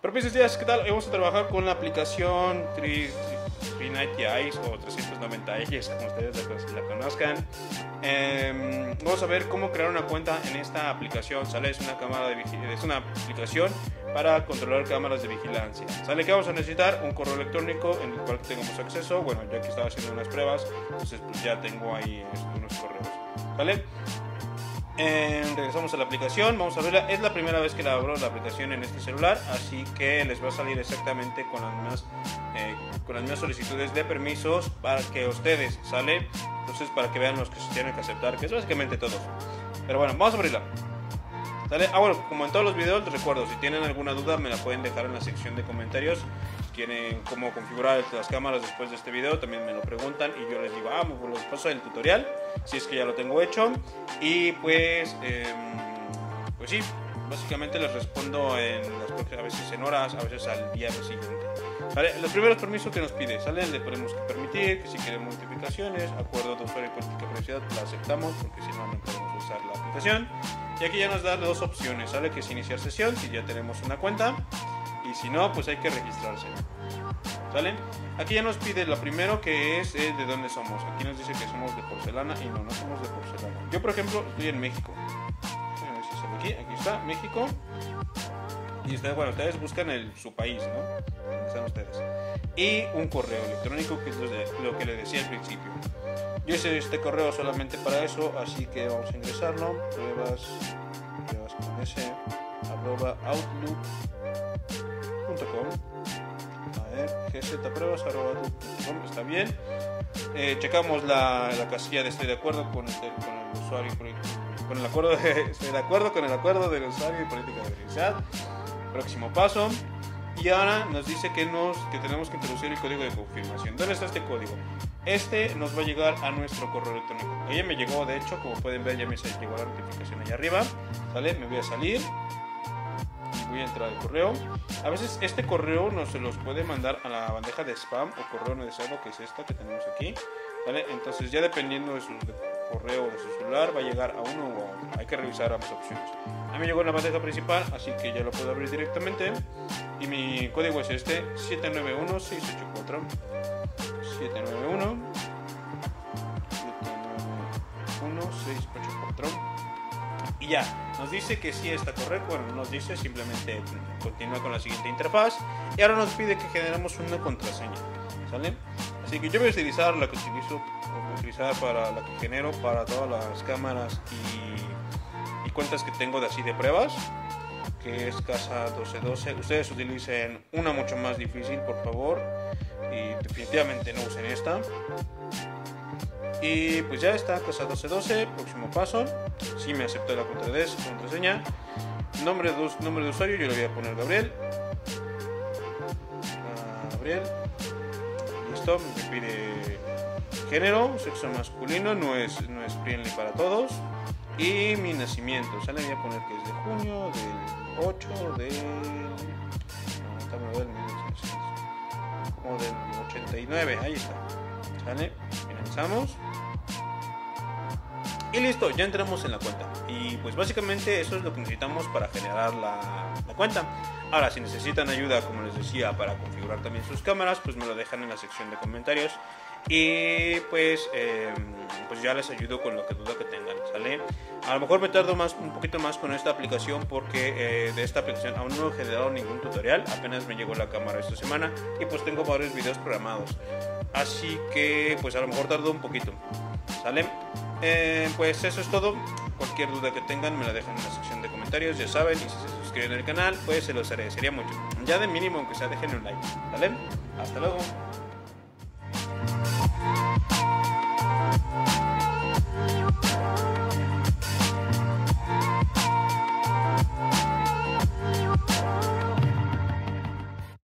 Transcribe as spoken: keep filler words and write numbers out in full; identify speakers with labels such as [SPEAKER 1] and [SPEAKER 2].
[SPEAKER 1] Pero pues días, ¿qué tal? Hoy vamos a trabajar con la aplicación trescientos noventa i o trescientos noventa i, como ustedes la conozcan. Eh, vamos a ver cómo crear una cuenta en esta aplicación, ¿sale? Es una cámara de vigilancia, es una aplicación para controlar cámaras de vigilancia, ¿sale? Que vamos a necesitar un correo electrónico en el cual tengamos acceso. Bueno, yo aquí estaba haciendo unas pruebas, entonces pues ya tengo ahí unos correos, ¿vale? Eh, regresamos a la aplicación, vamos a verla. Es la primera vez que la abro la aplicación en este celular, así que les va a salir exactamente con las mismas, eh, con las mismas solicitudes de permisos para que ustedes, ¿sale? Entonces para que vean los que se tienen que aceptar, que es básicamente todos. Pero bueno, vamos a abrirla, ¿sale? Ah, bueno, como en todos los videos les recuerdo, si tienen alguna duda me la pueden dejar en la sección de comentarios. Si quieren cómo configurar las cámaras después de este video, también me lo preguntan y yo les digo, ah, pues les paso el tutorial, si es que ya lo tengo hecho. Y pues, eh, pues sí, básicamente les respondo en las próximas, a veces en horas, a veces al día siguiente. ¿Vale? Los primeros permisos que nos pide, ¿sale? Le ponemos que permitir, que si queremos notificaciones, acuerdo de usuario y política de privacidad, la aceptamos porque si no, no podemos usar la aplicación. Y aquí ya nos da dos opciones, ¿sale? Que es iniciar sesión, si ya tenemos una cuenta, y si no, pues hay que registrarse, ¿sale? Aquí ya nos pide lo primero, que es eh, de dónde somos. Aquí nos dice que somos de Porcelana y no, no somos de Porcelana. Yo, por ejemplo, estoy en México. A ver si sale aquí, aquí está, México. Y ustedes, bueno, ustedes buscan el, su país, ¿no? Donde están ustedes. Y un correo electrónico, que es lo, de, lo que les decía al principio. Yo hice este correo solamente para eso, así que vamos a ingresarlo. Pruebas, pruebas con S, arroba outlook punto com. A ver, gzpruebas arroba outlook punto com, está bien. Eh, checamos la, la casilla de estoy de acuerdo con el, con el usuario y con el acuerdo de, estoy de acuerdo con el acuerdo del usuario y política de privacidad. Próximo paso. Y ahora nos dice que, nos, que tenemos que introducir el código de confirmación. ¿Dónde está este código? Este nos va a llegar a nuestro correo electrónico. Ella me llegó, de hecho, como pueden ver, ya me llegó la notificación allá arriba. ¿Sale? Me voy a salir y voy a entrar al correo. A veces este correo nos se los puede mandar a la bandeja de spam o correo no deseado, que es esta que tenemos aquí. ¿Vale? Entonces ya dependiendo de su correo o de su celular va a llegar a uno o a otro. Hay que revisar ambas opciones. A mí me llegó en la bandeja principal, así que ya lo puedo abrir directamente. Y mi código es este, siete nueve uno seis ocho cuatro. siete nueve uno seis ocho cuatro. Y ya, nos dice que sí está correcto. Bueno, no nos dice, simplemente continúa con la siguiente interfaz. Y ahora nos pide que generemos una contraseña, ¿sale? Así que yo voy a utilizar la que utilizo, voy a utilizar para la que genero para todas las cámaras y, y cuentas que tengo de así de pruebas, que es Casa doce doce. Ustedes utilicen una mucho más difícil, por favor, y definitivamente no usen esta. Y pues ya está, Casa doce doce. Próximo paso, si me aceptó la contraseña. Nombre de, nombre de usuario, yo le voy a poner Gabriel. Gabriel. Listo, me pide género, sexo masculino, no es, no es friendly para todos. Y mi nacimiento, ¿sale? Voy a poner que es de junio, del ocho, del... No, estamos del mil novecientos, como del ochenta y nueve, ahí está, ¿sale? Finalizamos. Y listo, ya entramos en la cuenta. Y pues básicamente eso es lo que necesitamos para generar la, la cuenta. Ahora, si necesitan ayuda, como les decía, para configurar también sus cámaras, pues me lo dejan en la sección de comentarios. Y pues, eh, pues ya les ayudo con lo que duda que tengan, ¿sale? A lo mejor me tardo más, un poquito más con esta aplicación porque eh, de esta aplicación aún no he generado ningún tutorial. Apenas me llegó la cámara esta semana y pues tengo varios videos programados. Así que pues a lo mejor tardo un poquito, ¿sale? Eh, pues eso es todo. Cualquier duda que tengan me la dejan en la sección de comentarios, ya saben. Y si se suscriben al canal, pues se los agradecería mucho. Ya de mínimo, aunque sea, dejen un like, ¿vale? Hasta luego.